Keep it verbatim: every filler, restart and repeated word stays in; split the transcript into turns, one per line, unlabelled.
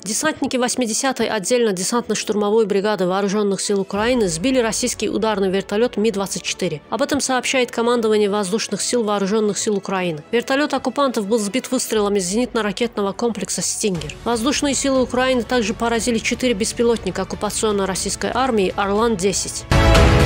Десантники восьмидесятой отдельно-десантно-штурмовой бригады Вооруженных сил Украины сбили российский ударный вертолет Ми двадцать четыре. Об этом сообщает командование Воздушных сил Вооруженных сил Украины. Вертолет оккупантов был сбит выстрелами с зенитно-ракетного комплекса «Стингер». Воздушные силы Украины также поразили четыре беспилотника оккупационно-российской армии «Орлан-десять».